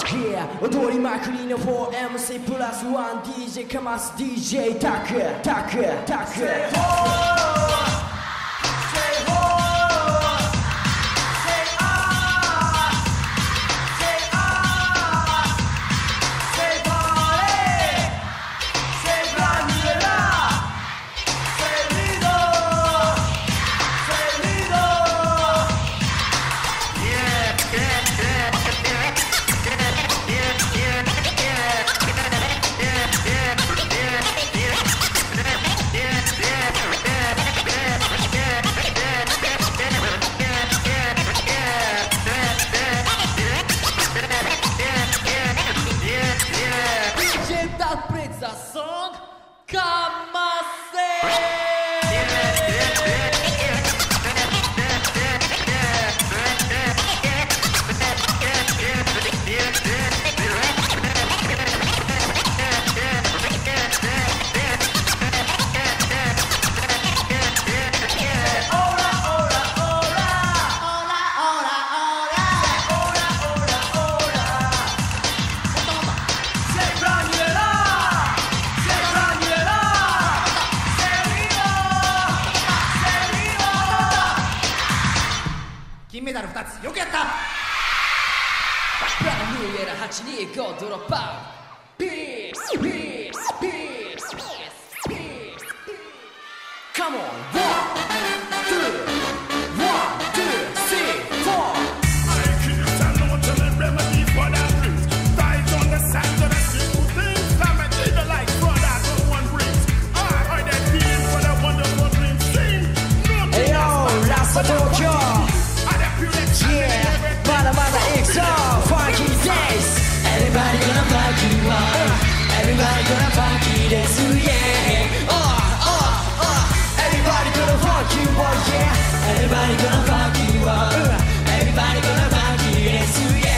Yeah 踊りまくりの 4MC プラス 1DJ かます DJ タク金メダル2つよくやったブランニューエラ825ドロップアウトピースピースピースピースピース Come on 1 2 1 2 3 4 I can't tell no to the remedy for that blues. Dives on the sand of the simple things. I'm a leader like for that one brings. I heard that feeling for the wonderful dream. Sing, no Hey yo, Rasta Tokyo Funky days Everybody gonna funky one Everybody gonna funky this yeah Everybody gonna funky one yeah Everybody gonna funky one Everybody gonna funky this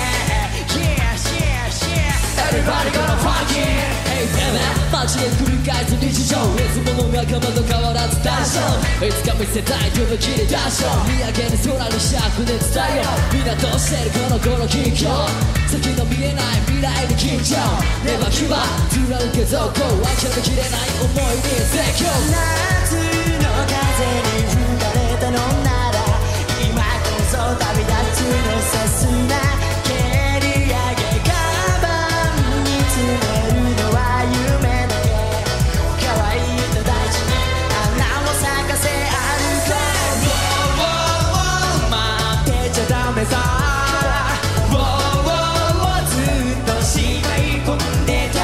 yeah Everybody gonna funky Hey baby 街で繰り返す日常いつもの仲間と変わらず大丈夫いつか見せたいと切り出そう見上げに空に灼熱伝えようみんなどうしてるこの頃近況先の見えない未来に緊張ネバキバ貫けぞこう諦めきれない思いに絶叫夏の風に吹かれたのなら今こそ旅立つのさすな蹴り上げカバンに詰めるのは夢だけ可愛いと大事に花を咲かせ歩こう待ってちゃダメさずっとしまい込んでた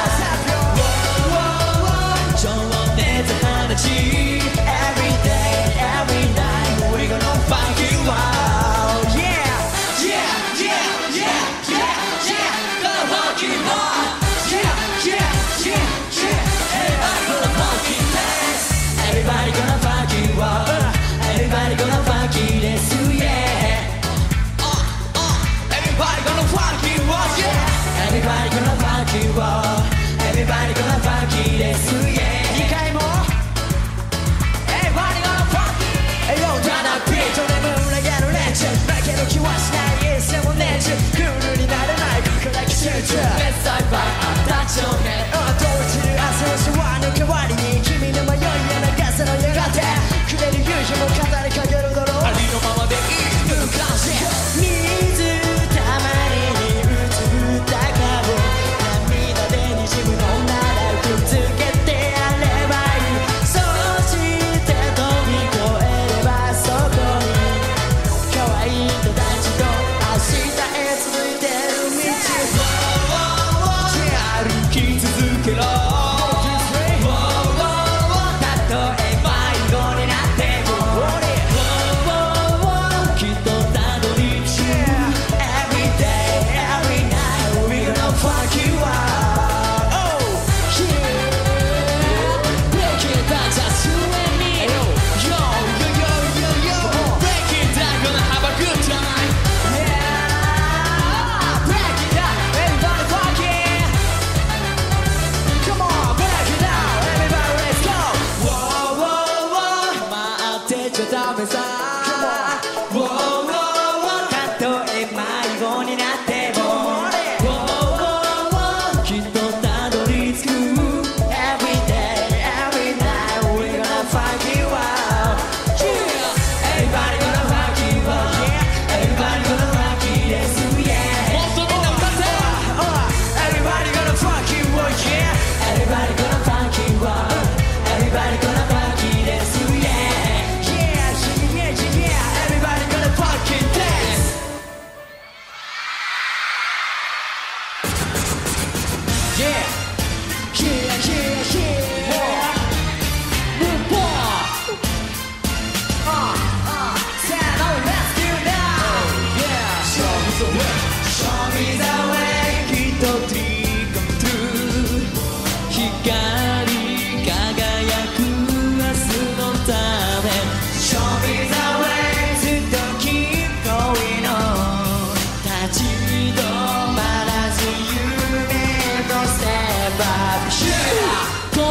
情熱放ち Every day, every night We're gonna find you out Yeah, yeah, yeah, yeah, yeah, yeah Gonna fuck you up Yeah, yeah, yeah, yeah Everybody gonna fuck you dance Everybody gonna fuck you up Everybody gonna fuck you dance Yeah Everybody gonna fuck you up Yeah Everybody gonna fuck you up Everybody gonna fuck you dance Yeah 2回も Everybody gonna fuck you ただビートで群れげる連中負ける気はしないいつでも年中クールになれないから集中 Let's dive by あたちのヘッド同時に明日の手話の代わりに君の迷いや流せのやがてくれる夕日も語りかけるだろうありのままでいい無関心水たまりにうつぶった顔涙で滲むのならくっつけてやればいいそして飛び越えればそこに可愛い人たちと明日へ続いてる道歩き続けろたとえ迷子になってもきっとたどり着く Every day, every night We're gonna fuck you up Oh, yeah Break it down just you and me Yo, yo, yo, yo, yo Break it down, gonna have a good time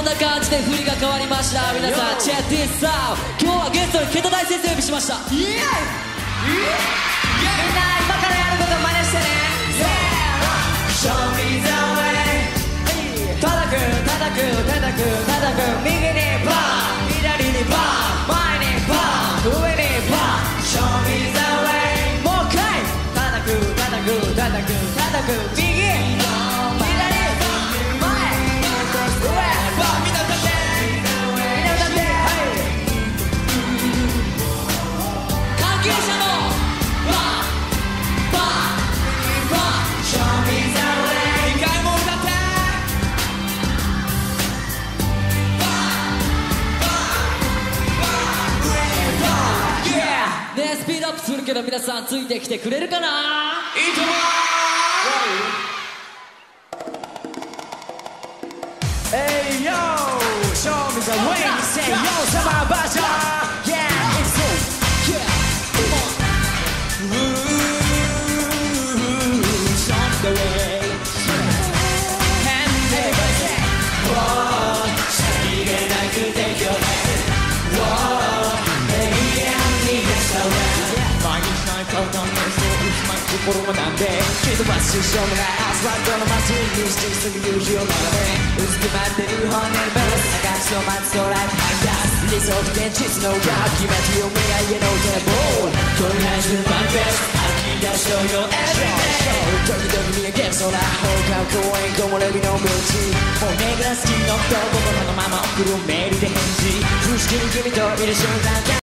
んな感じで振りが変わりました。皆さんチェックディスアウト。今日はゲストにケタ大先生をお呼びしました。 みんな今からやること真似してね。 Show me the way。 叩く叩く叩く叩く。右にバーン左にバーン前にバーン上にバーン。 Show me the way。 もう一回叩く叩く叩く叩く。右左前上バーン。みんな歌ってみんな歌って。 関係者のスピードアップするけど皆さんついてきてくれるかな。 いいと思う。Hey yo, show me the way. Say yo, summer version. Yeah, it's so. Yeah, come on. Show me the way. And everybody say, whoa, しゃべれなくて今日。心はなんで蹴飛ばすしょうもないアスファルトの街にしてすぐ夕日を眺め薄く待ってる本音のベロス探しの待つ空に吐き出す理想的現実のガー決めてよ未来への展望。これが自分マニフェスト吐き出しようよ everyday。 時々見上げる空放課後公園木漏れ日の道。もう目が好きの人心のまま送るメールで返事。不思議に君といる瞬間